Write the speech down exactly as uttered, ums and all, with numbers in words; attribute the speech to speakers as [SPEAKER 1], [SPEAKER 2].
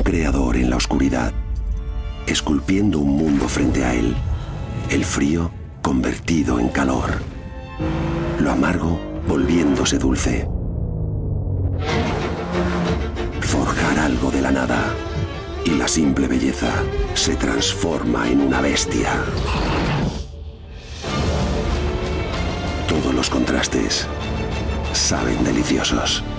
[SPEAKER 1] creador en la oscuridad, esculpiendo un mundo frente a él. El frío convertido en calor. Lo amargo volviéndose dulce. Forjar algo de la nada. Y la simple belleza se transforma en una bestia. Todos los contrastes saben deliciosos.